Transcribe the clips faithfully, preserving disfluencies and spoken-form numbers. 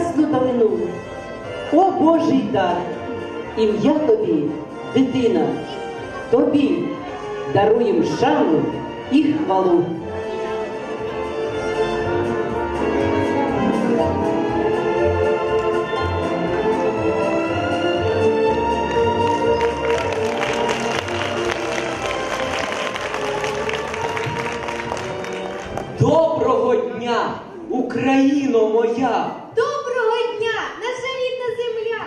прекрасну далину. О Божий дар, ім'я тобі, дитина, тобі даруєм шану і хвалу. Доброго дня, Україно моя! Доброго дня, наша рідна земля!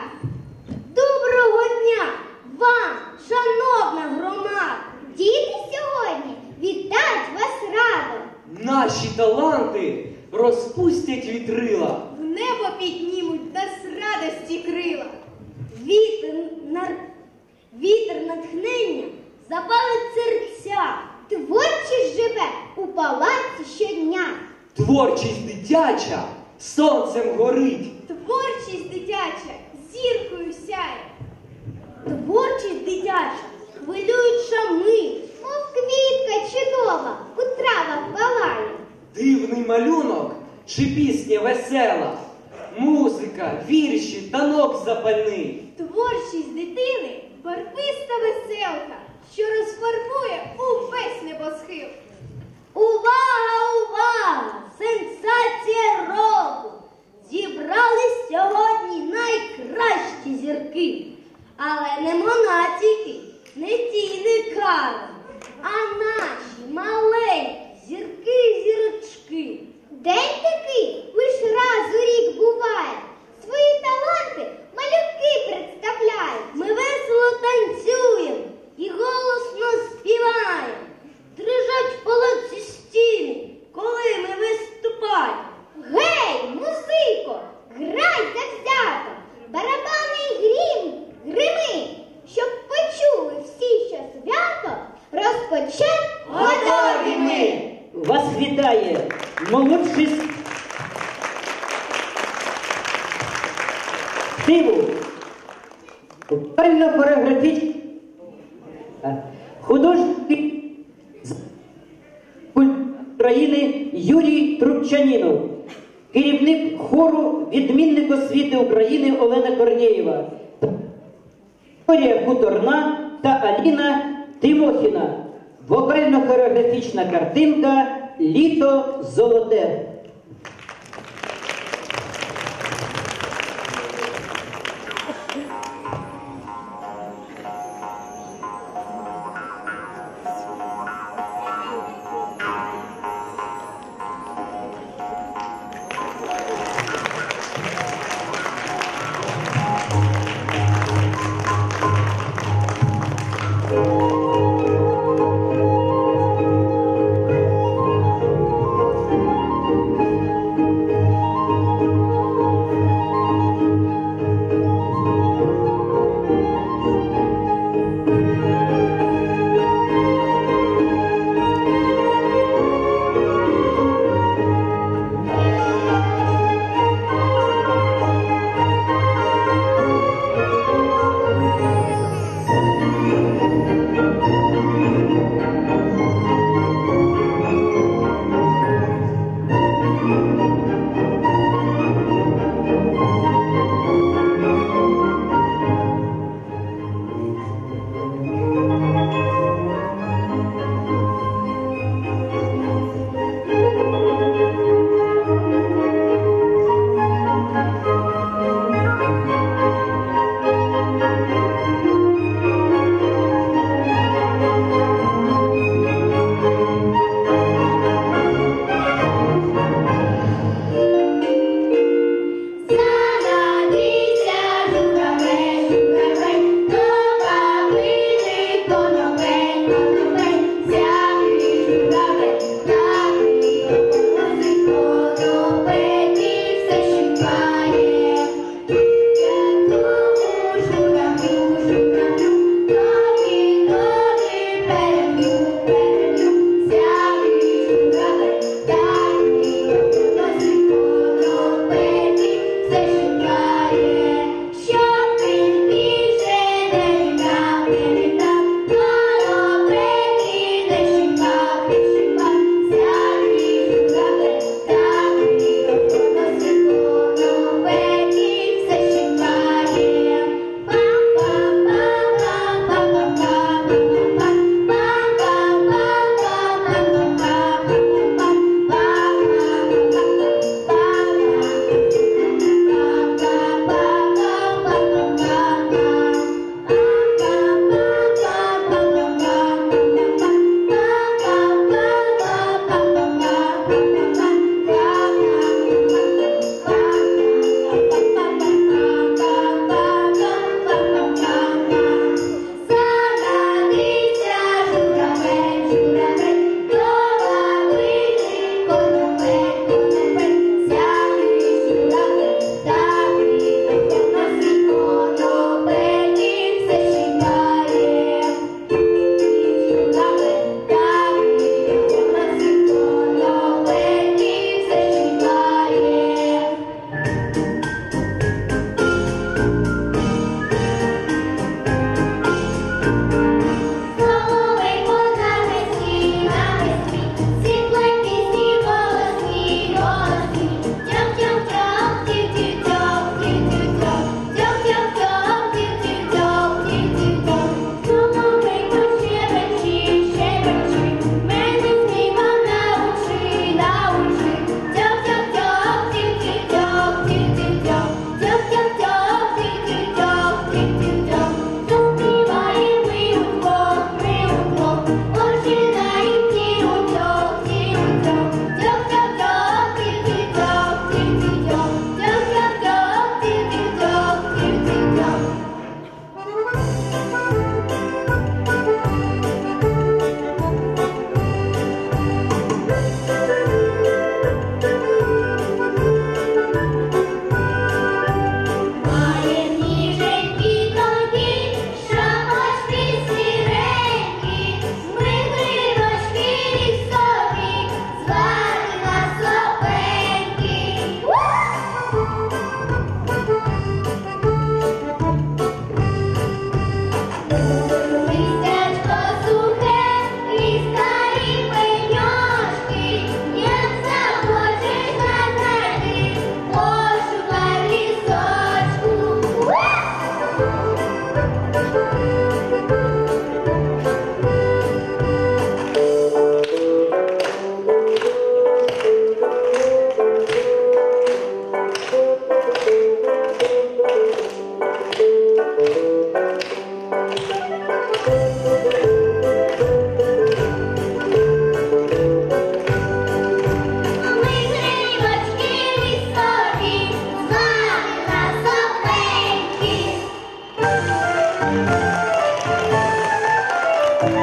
Доброго дня вам, шановна громада! Діти сьогодні вітають вас радо! Наші таланти розпустять вітрила. В небо піднімуть нас радості крила. Вітер, нар... Вітер натхнення запалить серця. Творчість живе у палаці щодня. Творчість дитяча сонцем горить. Творчість дитяча зіркою сяє. Творчість дитяча хвилююча мить, мов квітка чудова у травах палає. Дивний малюнок чи пісня весела, музика, вірші, танок запальний. Творчість дитини барвиста веселка, що розфарбує увесь небосхил. Увага, увага! Сенсація року! Зібрались сьогодні найкращі зірки. Але не монатики, не тінекари, а наші маленькі зірки-зірочки. День такий лиш раз у рік буває. Свої таланти малюки представляють. Ми весело танцюємо і голосно співаємо. Дрижать в палаці стіни, коли ми виступаємо. Гей, музико, грай завзято, барабани й грім, грими, щоб почули всі, що свято розпочать готові ми. Вас вітає молодший Стиву, вокально-хореографічний художник з України Юрій Трубчанінов, керівник хору «Відмінник освіти України» Олена Корнєєва, Вікторія Хуторна та Аліна Тимохіна. Вокально-хореографічна картинка «Літо золоте».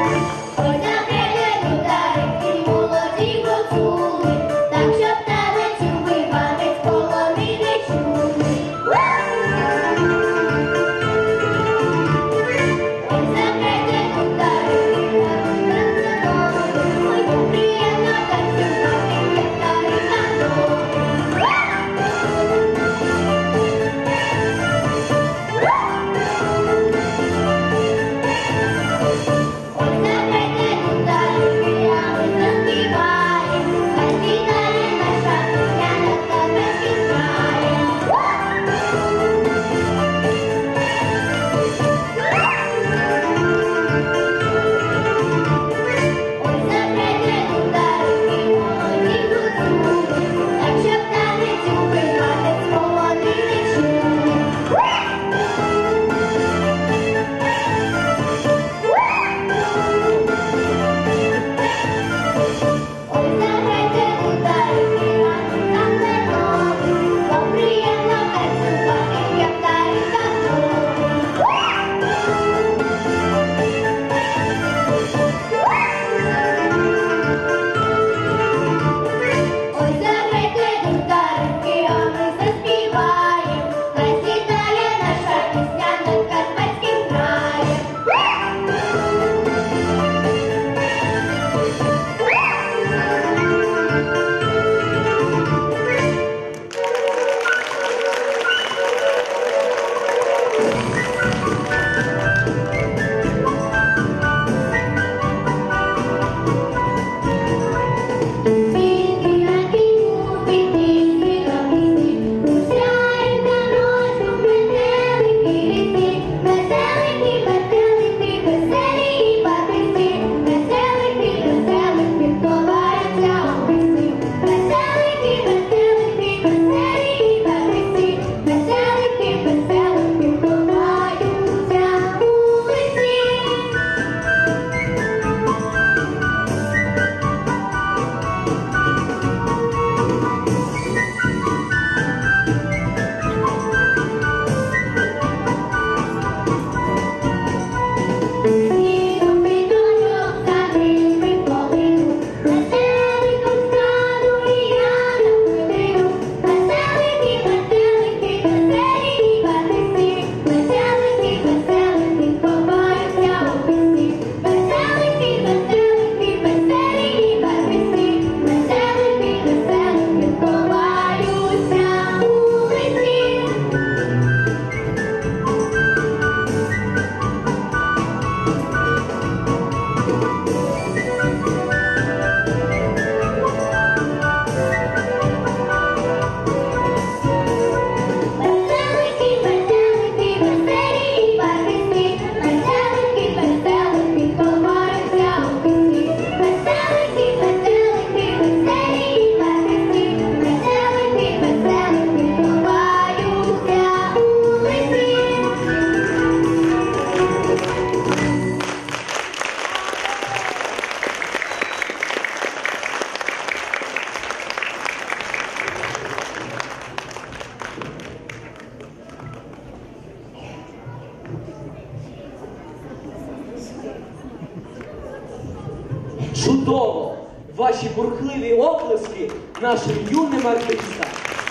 Чудово! Ваші бурхливі оплески нашим юним артистам.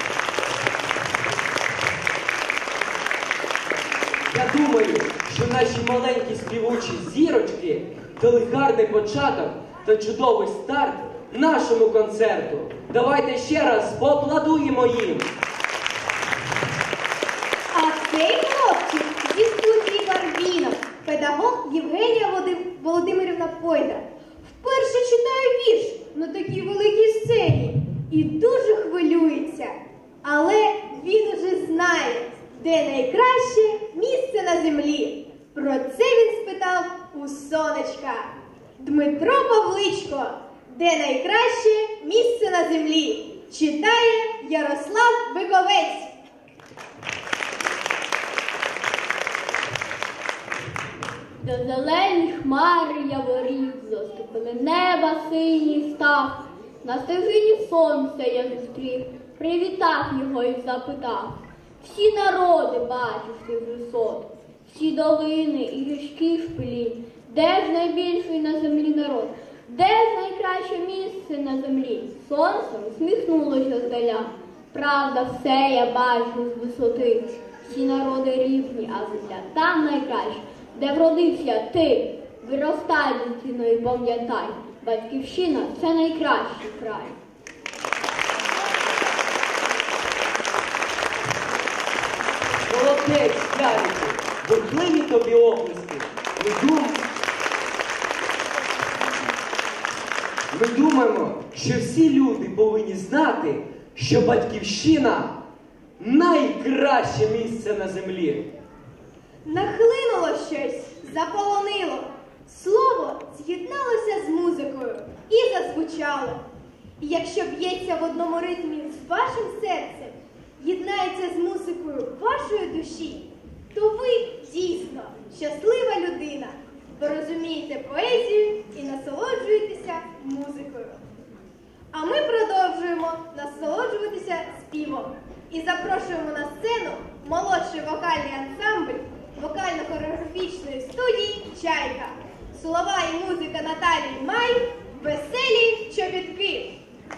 Я думаю, що наші маленькі співучі зірочки дали гарний початок та чудовий старт нашому концерту. Давайте ще раз поаплодуємо їм. А цей хлопчик зі студії Барвінок, педагог Євгенія Володимирівна Пойда. Вперше читає вірш на такій великій сцені і дуже хвилюється. Але він уже знає, де найкраще місце на землі. Про це він спитав у сонечка. Дмитро Павличко, де найкраще місце на землі? Читає Ярослав Биковець. До зелені хмари яворів, заступили неба синій став. На стежині сонця я зустрів, привітав його і запитав. Всі народи бачив ти з висот, всі долини і річки шпилі, де Де ж найбільший на землі народ? Де ж найкраще місце на землі? Сонце усміхнулося здаля. Правда, все я бачу з висоти. Всі народи рівні, а земля там найкраща, де вродився ти. Виростай, дитино, і пам'ятай, батьківщина – це найкращий край. Молодець, Ярику, бурхливі тобі оплески. Ми, дум... Ми думаємо, що всі люди повинні знати, що батьківщина – найкраще місце на землі. Нахлинуло щось, заполонило. Слово з'єдналося з музикою і зазвучало. І якщо б'ється в одному ритмі з вашим серцем, єднається з музикою вашої душі, то ви дійсно щаслива людина. Ви розумієте поезію і насолоджуєтеся музикою. А ми продовжуємо насолоджуватися співом. І запрошуємо на сцену молодший вокальний ансамбль вокально-хореографічної студії «Чайка». Слова і музика Наталії Май «Веселі чобітки».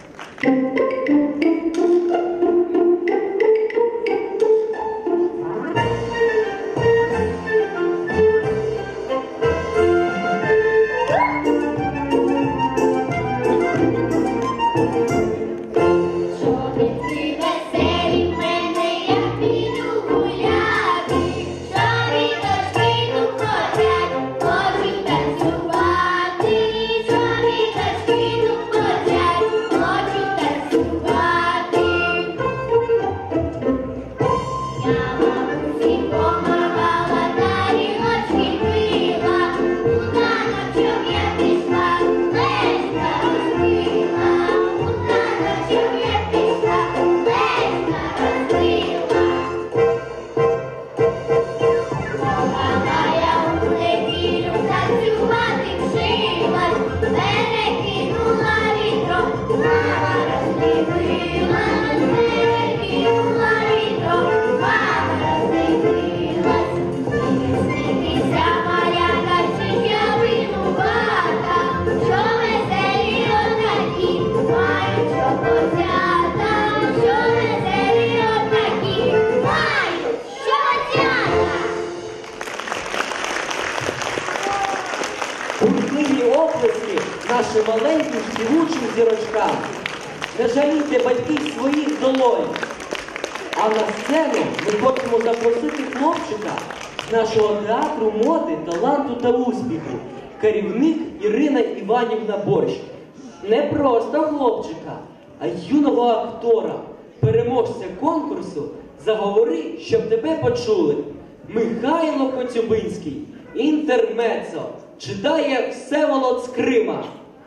Бурхливі оплески нашим маленьким співучим зірочкам. Не жалійте батьків своїх долонь. А на сцену ми хочемо запросити хлопчика з нашого театру моди, таланту та успіху. Керівник Ірина Іванівна Борщ. Не просто хлопчика, а юного актора, переможця конкурсу «Заговори, щоб тебе почули». Михайло Коцюбинський. Інтермецо. Читає Всеволод з Крима.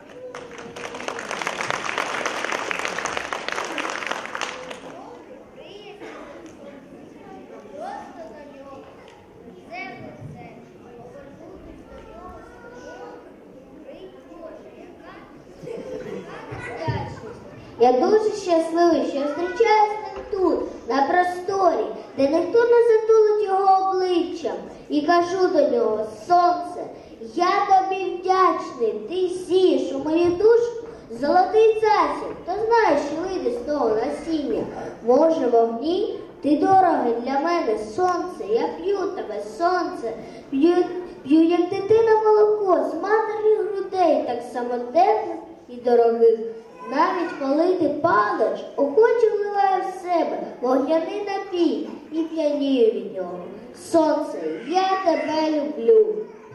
Я дуже щасливий, що зустрічаюсь з ним тут, на просторі, де ніхто не затулить його обличчям. І кажу до нього: сонце, я тобі вдячний, ти сієш у мою душу золотий засіб. Хто знає, що вийде з того насіння? Може, вогні? Ти дорогий для мене, сонце, я п'ю тебе, сонце, п'ю, п'ю, як дитина, молоко з матерних грудей, так само теплих і дорогих. Навіть коли ти падаєш, охоче вливаю в себе вогняний напій і п'янію від нього. Сонце, я тебе люблю.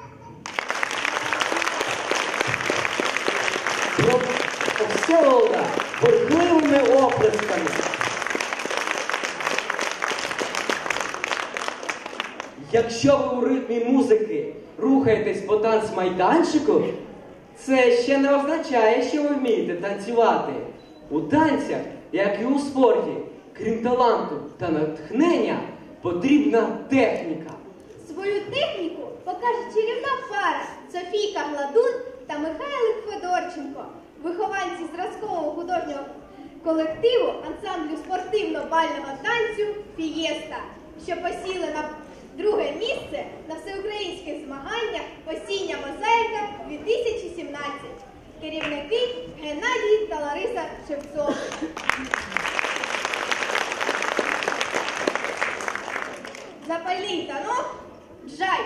Про Всеволода бурхливими оплесками. Якщо ви у ритмі музики рухаєтесь по танцмайданчику, це ще не означає, що ви вмієте танцювати. У танцях, як і у спорті, крім таланту та натхнення, потрібна техніка. Свою техніку покаже чарівна пара Софійка Гладун та Михайлик Федорченко, вихованці зразкового художнього колективу ансамблю спортивно-бального танцю «Фієста», що посіли на друге місце на всеукраїнських змаганнях «Осіння мозаїка» Шевцов. Запальний танок, джай.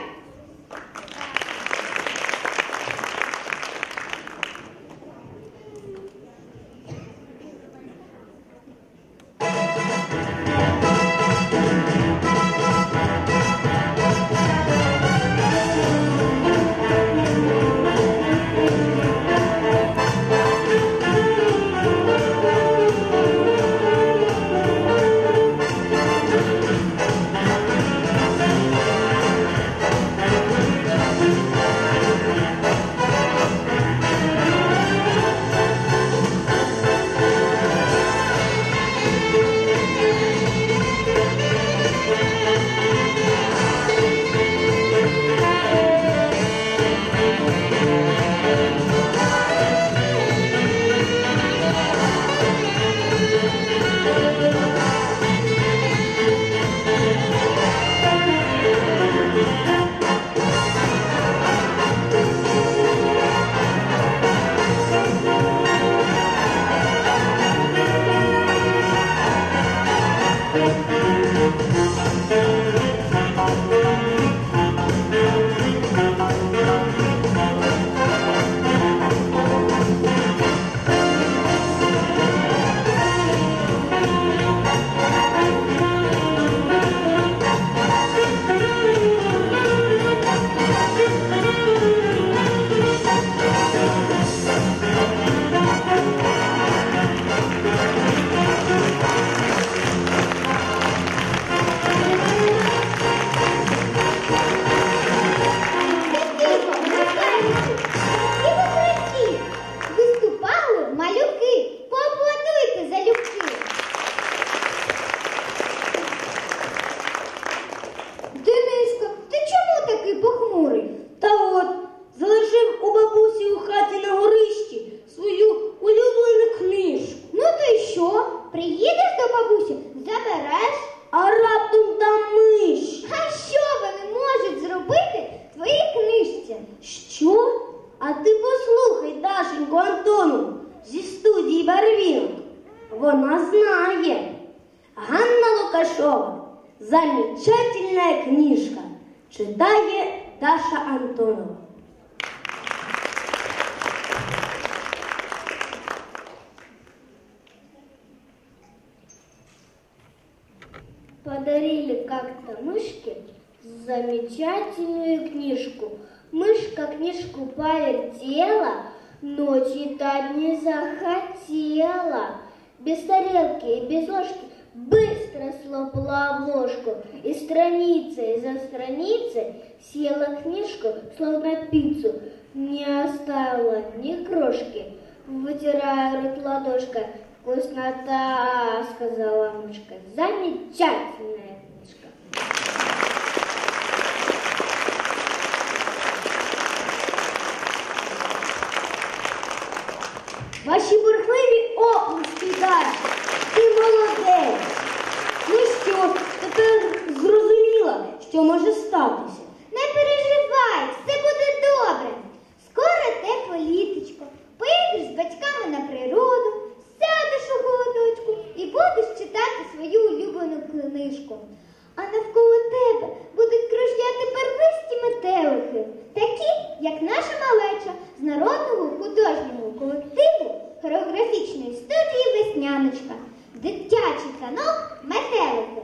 Вона знає. Ганна Лукашова. Замечательная книжка. Читає Даша Антонова. Подарили как-то мышке замечательную книжку. Мышка книжку повертела, но читать не захотела. Без тарелки и без ложки быстро слопала обложку и страницей за страницей съела книжку, словно пиццу, не оставила ни крошки. Вытирая рот ладошкой, вкуснота, сказала мышка, замечательная книжка. Ваші бурхливі оплески, Даша, ти молодець. Ну що ж, тепер зрозуміла, що може статися. Не переживай, все буде добре. Скоро тепле літочко, поїдеш з батьками на природу, сядеш у холодочку і будеш читати свою улюблену книжку. А навколо тебе будуть кружляти барвисті метелики, такі, як наша малеча з народного художнього колективу хореографічної студії «Весняночка». Дитячий танок «Метелики».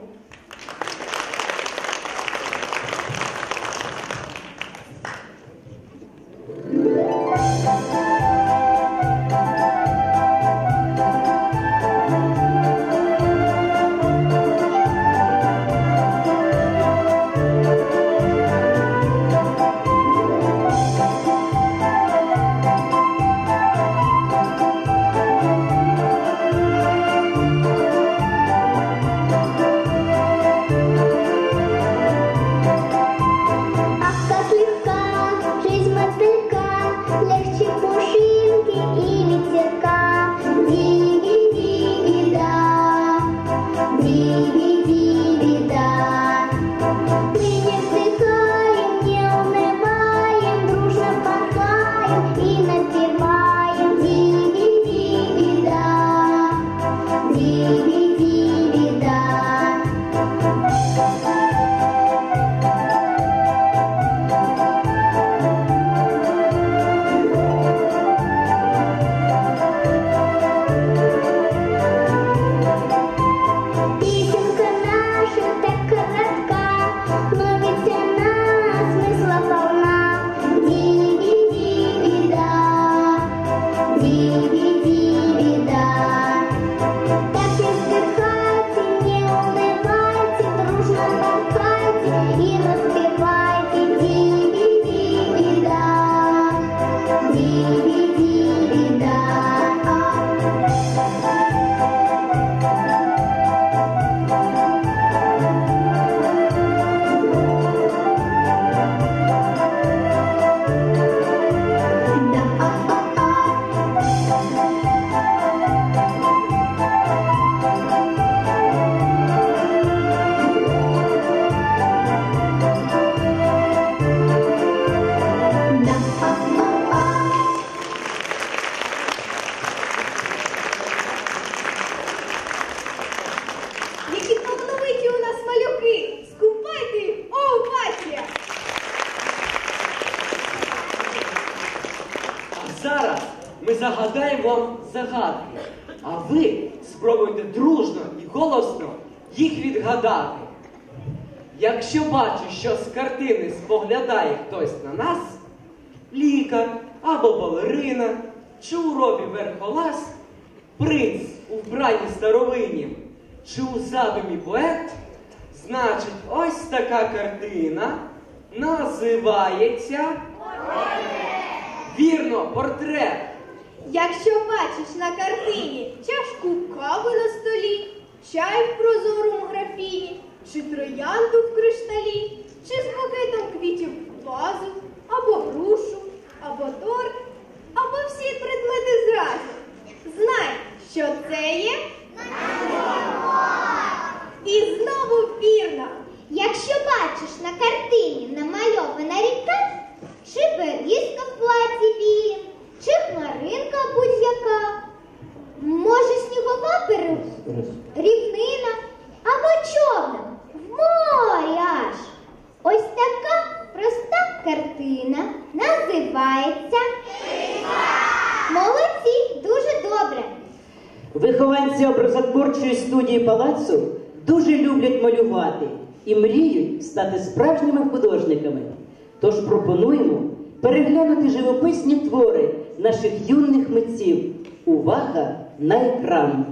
зараз ми загадаємо вам загадки, а ви спробуйте дружно і голосно їх відгадати. Якщо бачу, що з картини споглядає хтось на нас, лікар або балерина, чи у робі верхолаз, принц у вбранні старовинні, чи у задумі поет, значить, ось така картина називається... Вірно, портрет. Якщо бачиш на картині чашку кави на столі, чай в прозорому графіні, чи троянду в кришталі, чи з букетом квітів вазу, або грушу, або торт, або всі предмети зразу, знай, що це є і знову вірно. Якщо бачиш на картині намальована ріка, чи берізка в платі білім, чи хмаринка будь-яка, може снігова перу, рівнина або човна в морі аж. Ось така проста картина називається... Молодці, дуже добре. Вихованці образотворчої студії палацу дуже люблять малювати і мріють стати справжніми художниками. Тож пропонуємо переглянути живописні твори наших юних митців. Увага на екран!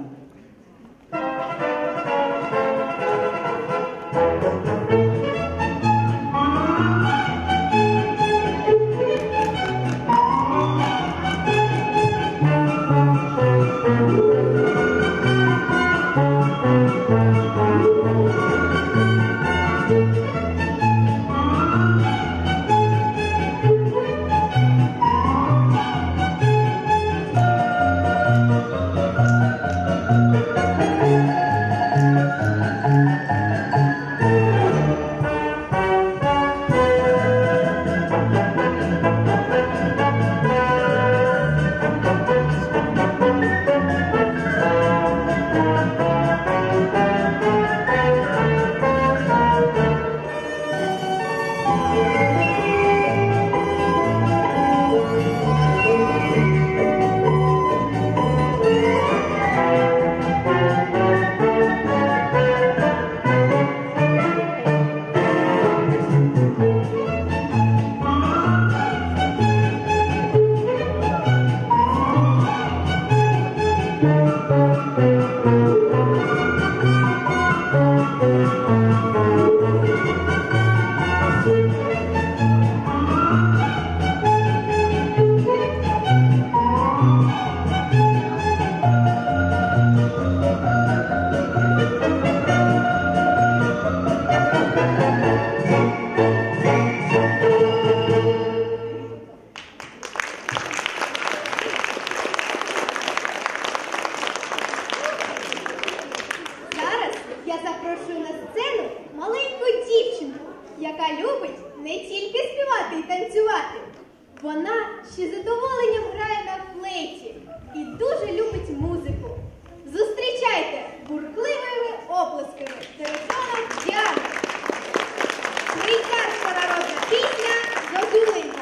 Вона ще з задоволенням грає на флейті і дуже любить музику. Зустрічайте бурхливими оплесками Светлана Діана. Швейцарська народна пісня «Зозуленька».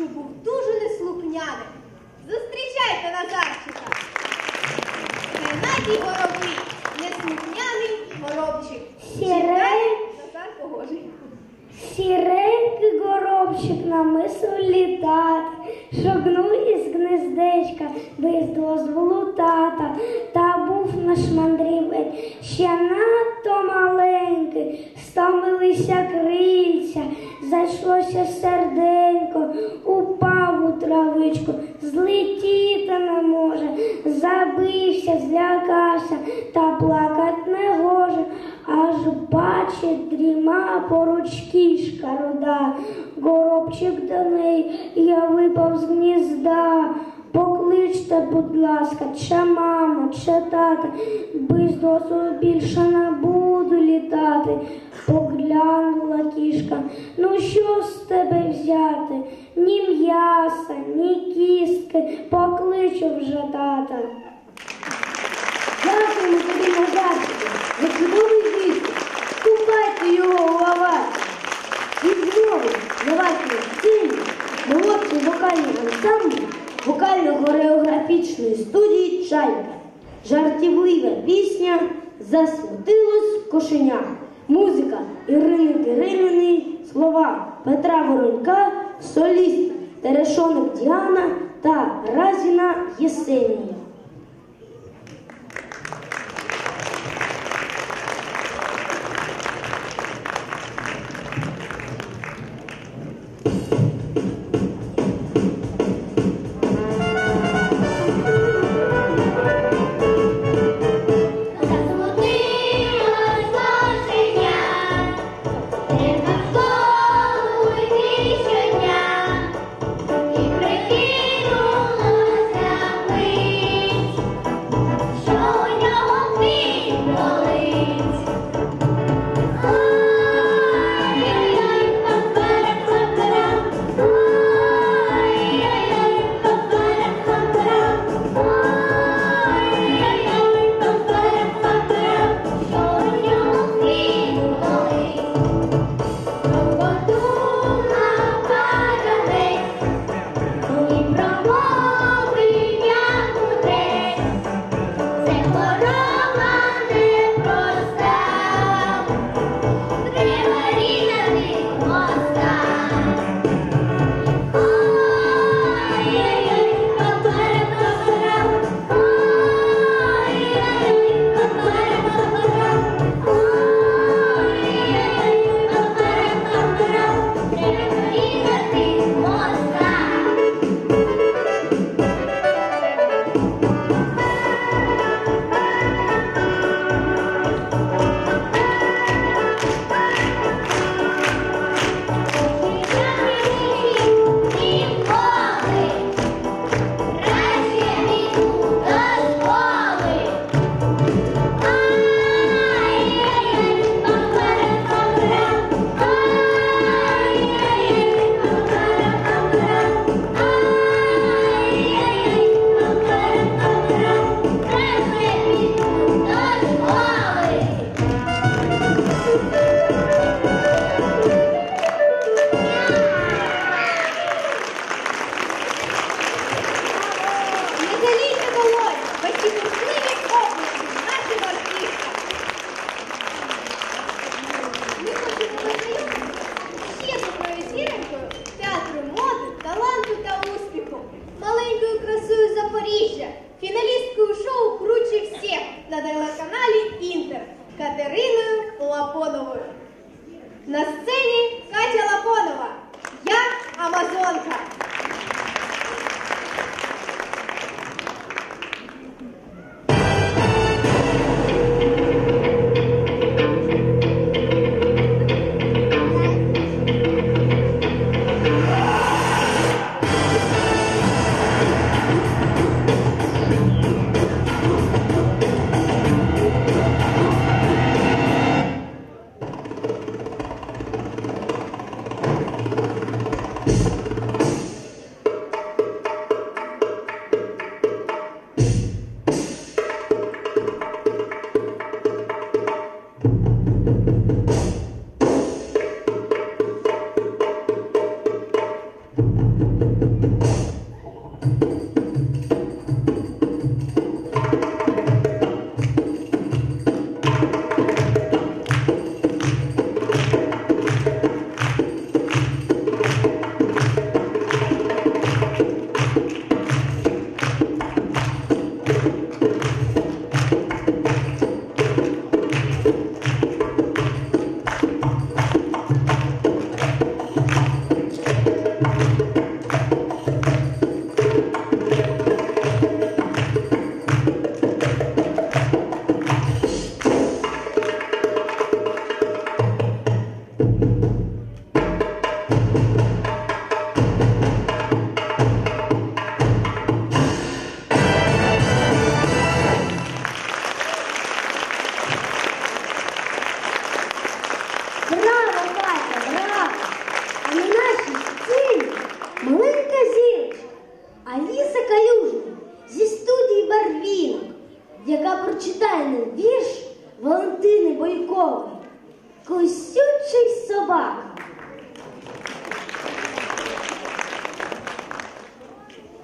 що був дуже неслухняним. Зустрічайте Назарчика! Геннадій Горобий, неслухняний горобчик. Сірень, Назар погожий. сіренький горобчик намислив літати, шогнув із гнездечка без дозволу тата. Та був наш мандрівець ще надто маленький, стомилися крильця, зайшлося серденько, упав у травичку, злетіти не може, забився, злякався, та плакать не гоже, аж бачить дріма поруч кішка руда. Горобчик до неї, я випав з гнізда. Покличте, будь ласка, чи маму, чи тата, без дозволу більше не буду літати. Поглянула кішка, ну що з тебе взяти? Ні м'яса, ні кістки, покличу вже тата. Дякуємо тобі, Назарчику, за чудовий виступ. Ступайте його у лаваш. І знову на вашій сцені молодший вокальний ансамбль вокально-хореографічної студії «Чайка». Жартівлива пісня «Засмутилось кошеня». Музика Ірини Кирининої, слова Петра Воронька, соліст Терешоник Діана та Разіна Єсенія. Щодня і прикинулося ми.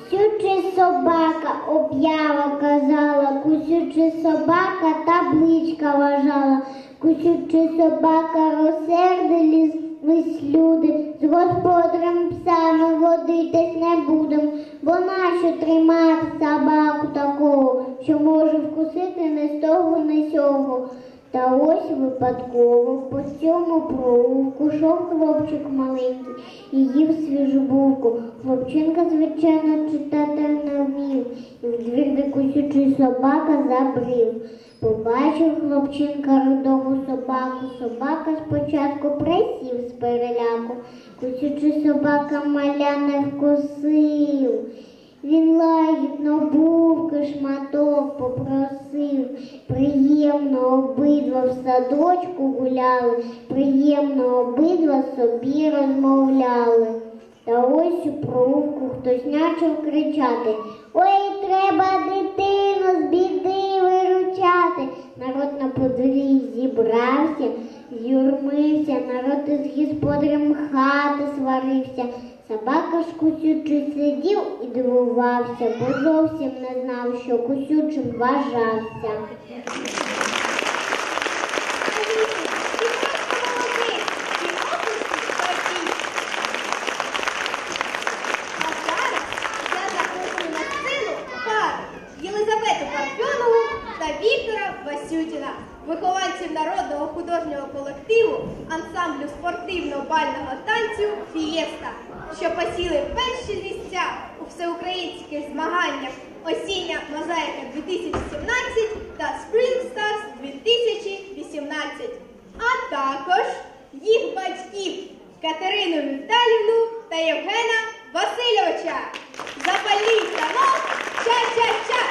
Кусючий собака, об'ява казала, кусючий собака, табличка вважала, кусючий собака, розсердились люди, з господарем псами водитись не будем, бо нащо тримати собаку такого, що може вкусити не з того, не сього. Та ось випадково по цьому провулку шов хлопчик маленький і їв свіжу булку. Хлопчинка, звичайно, читати не вмів, і в двір, де кусючий собака, забрів. Побачив хлопчинка рудого собаку, собака спочатку присів з переляку. Кусючий собака маля не вкусив. Він лагідно булки шматок попросив. Приємно обидва в садочку гуляли, приємно обидва собі розмовляли. Та ось у провулку хтось почав кричати: «Ой, треба дитину з біди виручати!» Народ на подвір'ї зібрався, з'юрмився, народ із господарем хати сварився. Собака ж кусючий сидів і дивувався, бо зовсім не знав, що кусючим вважався. А зараз я запрошую на сцену пару Єлизавету Парфьонову та Віктора Васютіна, вихованців народного художнього колективу ансамблю спортивно-бального танцю «Фієста», що посіли перші місця у всеукраїнських змаганнях «Осіння мозаїка дві тисячі сімнадцять» та «Spring Stars дві тисячі вісімнадцять», а також їх батьків Катерину Віталівну та Євгена Васильовича. Запаліть танок «Ча-ча-ча».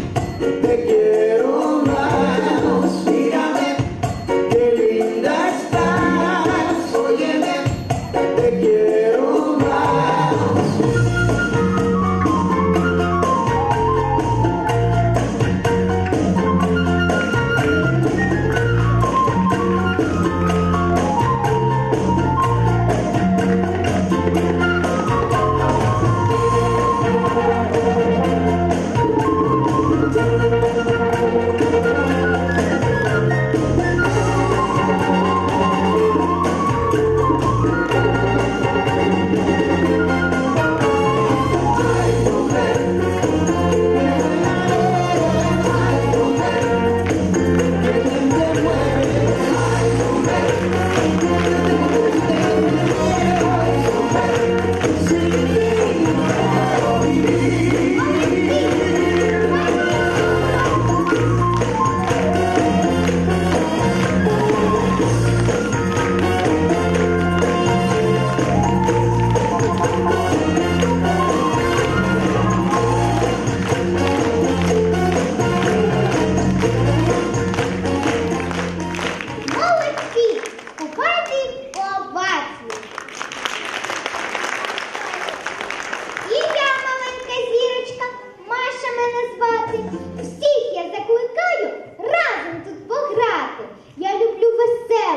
Te quiero más, mírame, qué linda estás.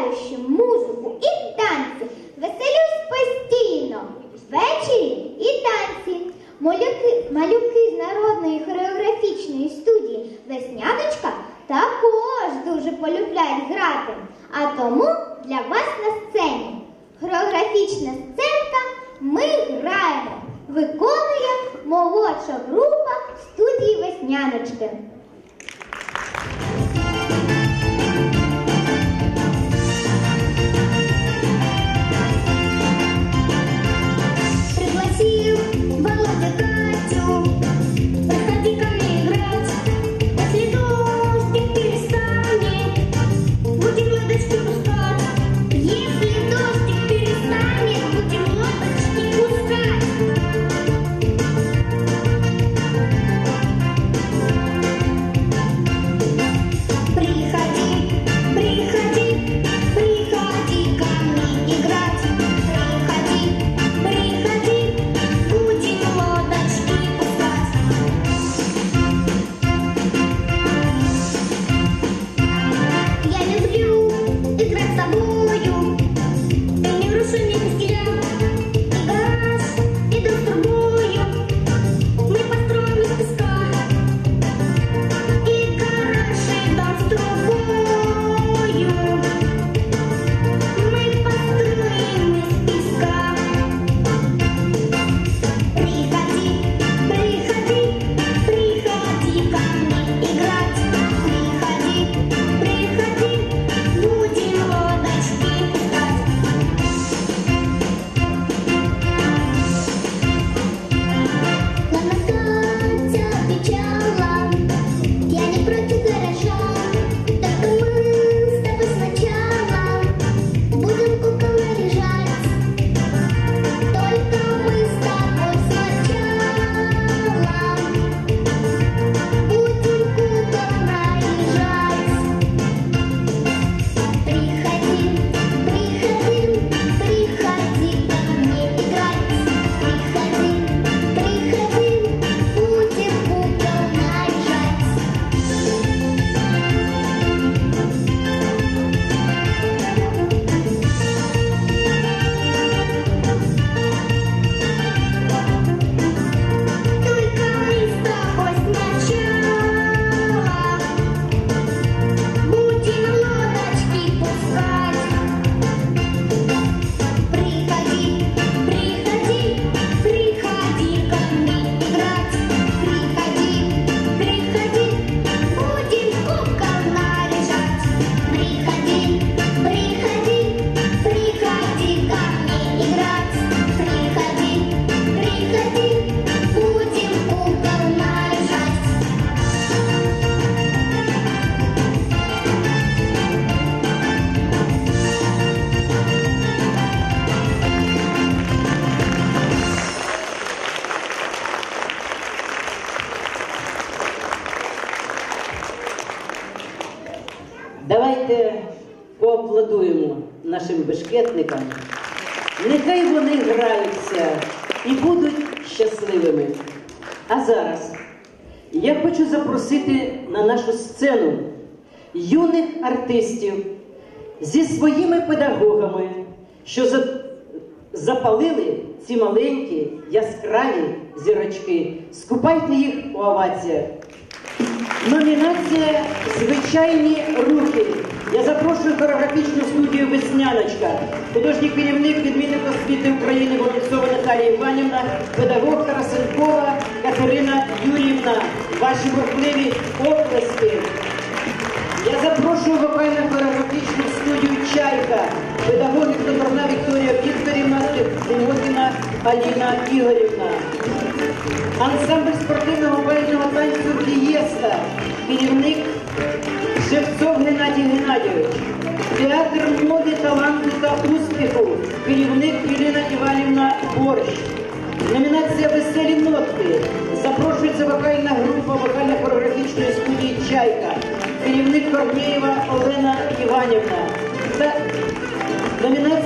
вивчаючи музику і танці, веселюсь постійно. Ввечері і танці. Малюки, малюки з народної хореографічної студії «Весняночка» також дуже полюбляють грати. А тому для вас на сцені хореографічна сценка «Ми граємо» виконує молодша група студії «Весняночки». Пригласил Володя Катю, проходи ко мне играть. Если дождик перестанет, будем лодочки пускать. Если дождик перестанет, будем лодочки пускать. Приходи, приходи, приходи ко мне играть. Приходи, приходи, будем лодочки пускать. Я люблю играть с тобою, ты не груши, не костеля. Играть и друг с другою мы построим из песка. И хороший дом с трубою мы построим из песка. Приходи, приходи, приходи ко мне играть. Приходи, приходи, будем лодочки пускать. Мама Катя отвечала: я не против гаража, только мы с тобой сначала будем кукол наряжать. Только мы с тобой сначала будем кукол наряжать. Приходи, приходи, приходи ко мне играть. Приходи, приходи, будем кукол наряжать. Только мы с тобой сначала будем лодочки пускать. Приходи, приходи, приходи ко мне играть. Приходи, приходи, будем кукол наряжать. Приходи, приходи, приходи ко мне играть. Приходи, приходи, будем кукол наряжать. Давайте поаплодуємо нашим бешкетникам. Нехай вони граються і будуть щасливими. А зараз я хочу запросити на нашу сцену юних артистів зі своїми педагогами, що за- запалили ці маленькі яскраві зірочки. Скупайте їх у оваціях. Номінація «Звичайні руки». Я запрошую хореографічну студію «Весняночка». Художній керівник, відмінник освіти України Волонцова Наталія Іванівна, педагог Тарасенкова Катерина Юріївна. Ваші бурхливі оплески. Я запрошую вокально-хореографічну студію «Чайка». Педагоги Тодорна Вікторія Вікторівна, Тимотіна Аліна Ігорівна. Ансамбль спортивного бального танцю «Фієста», керівник Шевцов Геннадій Геннадійович. Театр моди, таланту та успіху, керівник Ірина Іванівна Борщ. Номінація «Веселі нотки». Запрошується вокальна група вокально-хореографічної студії «Чайка», керівник Корнєєва Олена Іванівна. Та номінація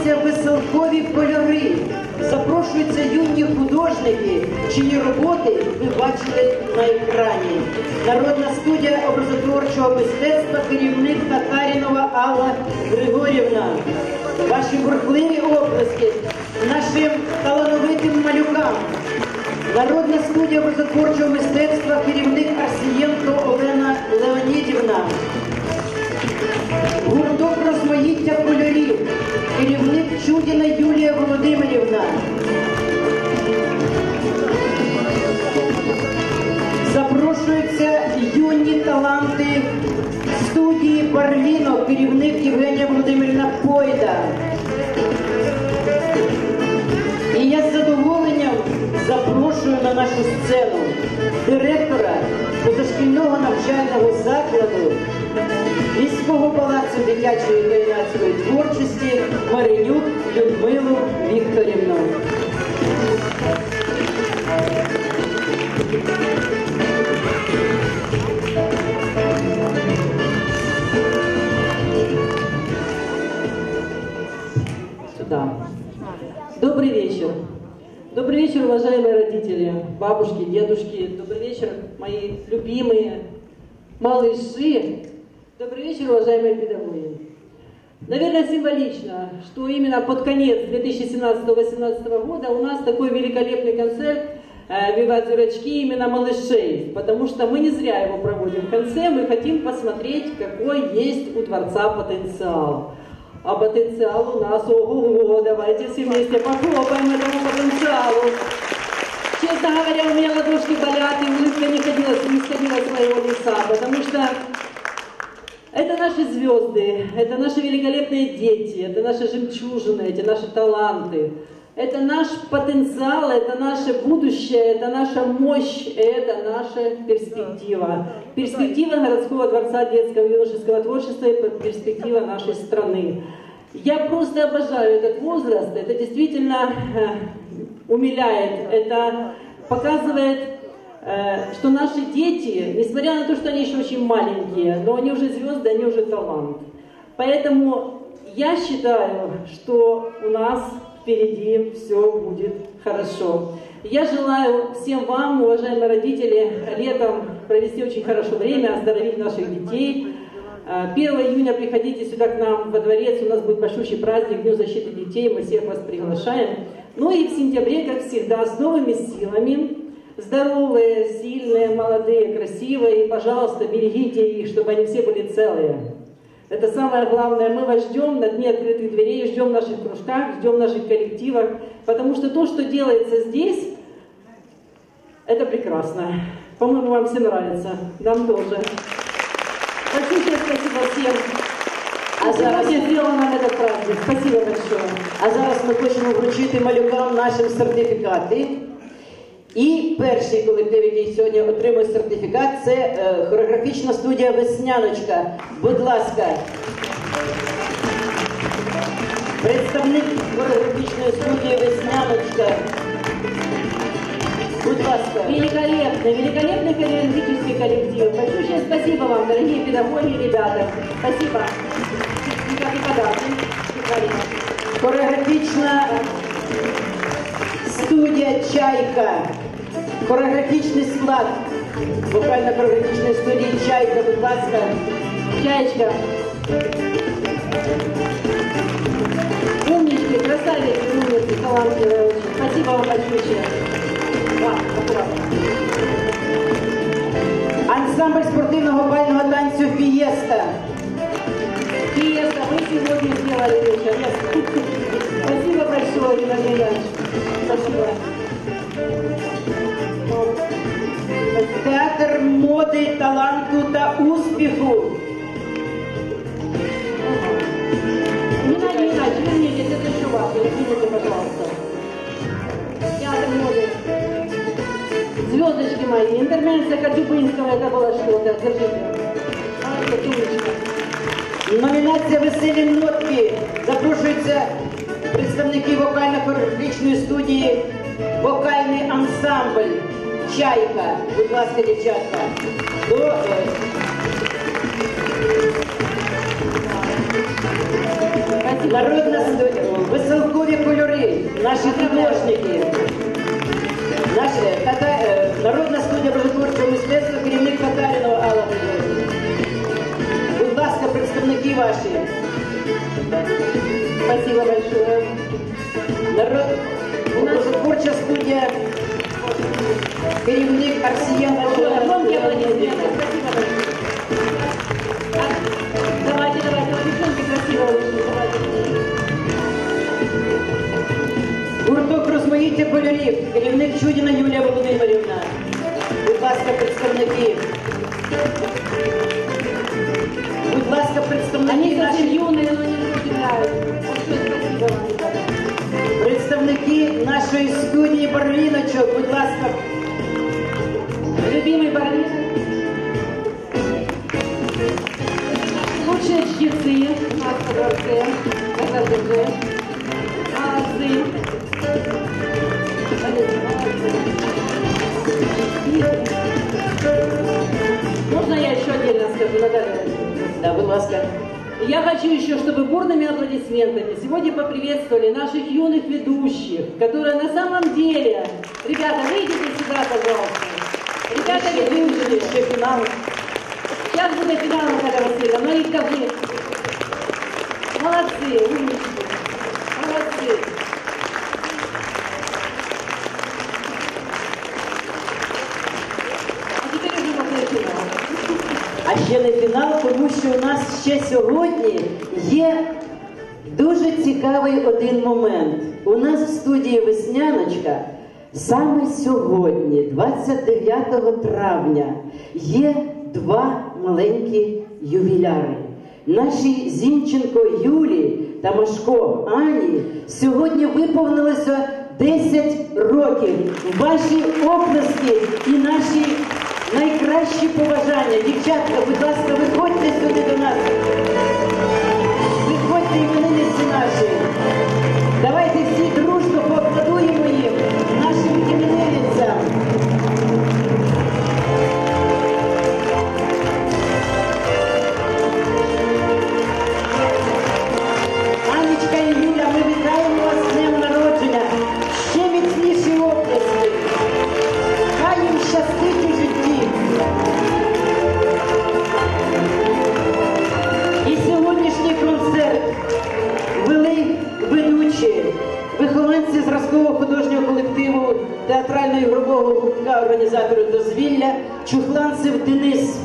вдягнутися в веселкові кольори. Запрошуються юні художники, чиї роботи ви бачили на екрані. Народна студія образотворчого мистецтва, керівник Татарінова Алла Григорівна. Ваші бурхливі оплески нашим талановитим малюкам. Народна студія образотворчого мистецтва, керівник Арсієнко Олена Леонідівна. Гурток розмаїття кольорів, керівник Чудіна Юлія Володимирівна. Запрошуються юні таланти студії Барліно, керівник Євгенія Володимирівна Пойда. І я з задоволенням запрошую на нашу сцену директора позашкільного навчального закладу міського палацу дитячої та юнацької творчості Маринюк Людмилу Вікторівну. Сюда. Добрый вечер. Добрый вечер, уважаемые родители, бабушки, дедушки. Добрый вечер, мои любимые малыши. Добрый вечер, уважаемые педагоги. Наверное, символично, что именно под конец две тысячи семнадцатого — две тысячи восемнадцатого года у нас такой великолепный концерт «Виват Зурачки» именно малышей, потому что мы не зря его проводим в конце, мы хотим посмотреть, какой есть у Дворца потенциал. А потенциал у нас, ого-го, давайте все вместе похлопаем этому потенциалу. Честно говоря, у меня ладошки болят, и улыбка не ходила, не сходила с моего лица, потому что это наши звезды, это наши великолепные дети, это наши жемчужины, эти наши таланты. Это наш потенциал, это наше будущее, это наша мощь, это наша перспектива. Перспектива городского дворца детского и юношеского творчества и перспектива нашей страны. Я просто обожаю этот возраст, это действительно э, умиляет, это показывает, э, что наши дети, несмотря на то, что они еще очень маленькие, но они уже звезды, они уже талант. Поэтому я считаю, что у нас впереди все будет хорошо. Я желаю всем вам, уважаемые родители, летом провести очень хорошо время, оздоровить наших детей. первого июня приходите сюда к нам во дворец, у нас будет большущий праздник Дню защиты детей, мы всех вас приглашаем. Ну и в сентябре, как всегда, с новыми силами, здоровые, сильные, молодые, красивые, и, пожалуйста, берегите их, чтобы они все были целые. Это самое главное. Мы вас ждем на дне открытых дверей, ждем в наших кружках, ждем в наших коллективах, потому что то, что делается здесь, это прекрасно. По-моему, вам всем нравится. Нам тоже. Большое спасибо всем. А зараз сделано нам этот праздник. Спасибо большое. А зараз ми хочемо вручити малюкам нашим сертифікати. І перший колектив, який сьогодні отримує сертифікат, це е, хореографічна студія «Весняночка». Будь ласка. Представник хореографічної студії «Весняночка». Будь ласка. Великолепный, великолепный хореографический коллектив. Большое спасибо вам, дорогие педагоги и ребята. Спасибо. И подарки. Хореографічна студія «Чайка». Хореографічний склад вокально-хореографічної студії «Чайка». Будь ласка. Чаечка. Умнички, красавицы, умницы, талантливые очень. Спасибо вам большое. Ансамбль спортивного бального танцю «Фієста». Фиеста, вы сегодня сделали вечер. Спасибо большое, Геннадий Ильич. Спасибо. Театр моди, таланту та успіху. Геннадий Ильич, верните, это еще вас. Извините, пожалуйста. Театр моды. Звездочки мои. Интерменция Катюбинского, это было что-то. Держите. А, это умничка. Номінація «Веселі нотки». Запрошуються представники вокально-хореографічної студії «Вокальний ансамбль Чайка». Будь ласка, дівчатка. До, е... Народна студія, веселкові кольори, наші художники. Наші, тата, е, Народна студія божотворчого мистецтва, керівник Татарінова Алла Володимирівна. Будь ласка, представники ваші. Спасибо большое. Народ, божотворча студія, керівник Арсіян Володимирівна. Давайте, давайте, вот девчонки красиво вышли, давайте. Гурток розмаїття кольорів, керівник Чудіна Юлія Володимирівна. Будь ласка, представники. Будь ласка, представники Они совсем наші. юные, но не разбирают. Вот что спасибо вам, ребята. Представники нашої студії барвіночок, будь ласка. Любимый барвин. Лучшие чтецы на дворце, на КЗЖ. Молодцы. Можно я еще отдельно скажу, Наталья? Да, будь ласка. Я хочу еще, чтобы бурными аплодисментами сегодня поприветствовали наших юных ведущих, которые на самом деле... Ребята, выйдите сюда, пожалуйста. Ребята ведущие. Ще фінал. Сейчас будет финал, Наталья Васильевна, но их скажи. Молодцы, умнички. Молодцы. А теперь уже можно финал. А ще не фінал, тому що у нас ще сьогодні є дуже цікавий один момент. У нас в студії Весняночка саме сьогодні, двадцять дев'ятого травня, є два маленькі ювіляри. Наші Зінченко Юлі та Машко Ані сьогодні виповнилося десять років. Ваші оплески і наші найкращі побажання. Дівчатка, будь ласка, виходьте сюди до нас. Виходьте, іменинниці наші. Давайте всі дружно поаплодуємо їм, нашим іменинницям. Анечка і Юля, ми вітаємо вас з днем народження. Ще міцніші оплески. Хай їм щастить у житті. І сьогоднішній концерт вели ведучі, вихованці зразкового художнього колективу театрально-ігрового гуртка організатору дозвілля Чухланцев Денис,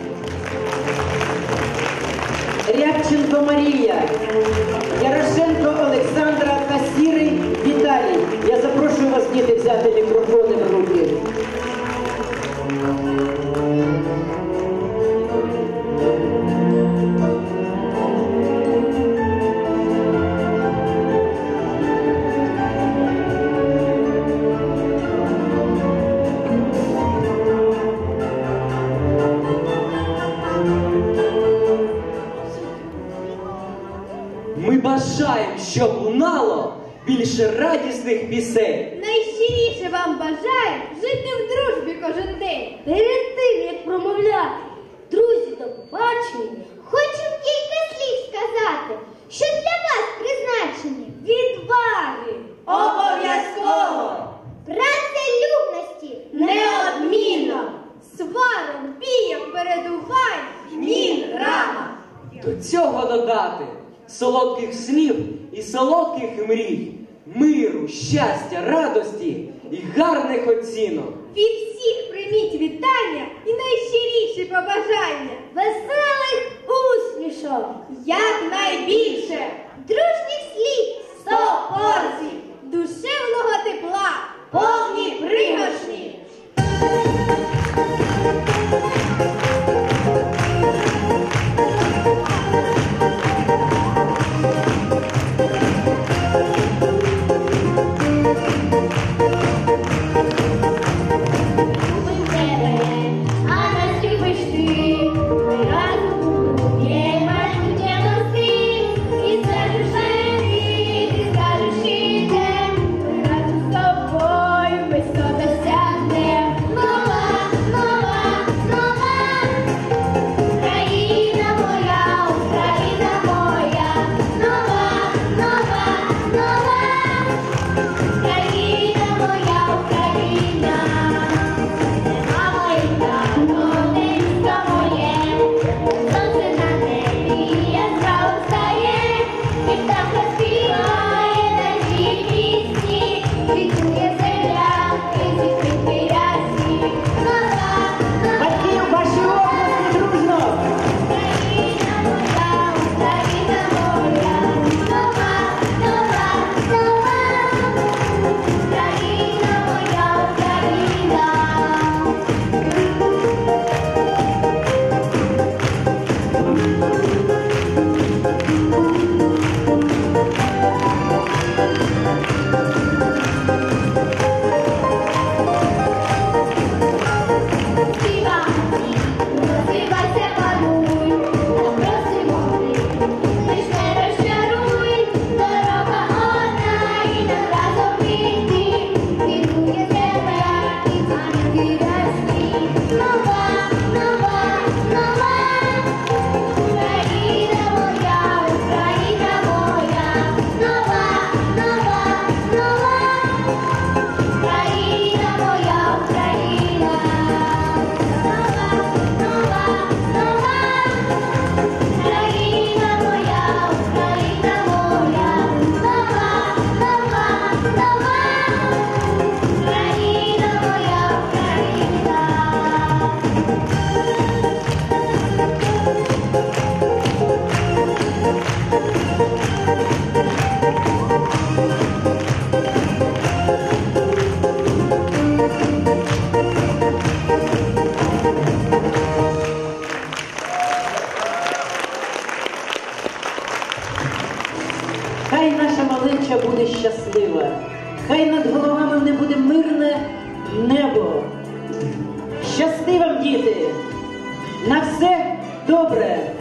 Рябченко Марія, Ярошенко Олександра та Сірий Віталій. Я запрошую вас, діти, взяти мікрофони в руки. Ми бажаємо, щоб лунало більше радісних пісень. Найщиріше вам бажаю жити в дружбі кожен день. Перед тим, як промовляти, друзі, до побачення, хочу кілька слів сказати, що для вас призначені відваги, Обов'язково! працелюбності, Неодмінно! Сваром, бієм передухань, мін рама! До цього додати солодких слів і солодких мрій, миру, щастя, радості і гарних оцінок. Від всіх прийміть вітання і найщиріші побажання. веселих усмішок, Якнайбільше! дружніх слів, Сто порцій! Душевного тепла! Повні пригоршні! любим тебе, а нас любиш ти, ми разом будемо, є майбутнє носити, і це вже малеча буде щаслива. Хай над головами в не буде мирне небо. Щасти вам, діти! На все добре!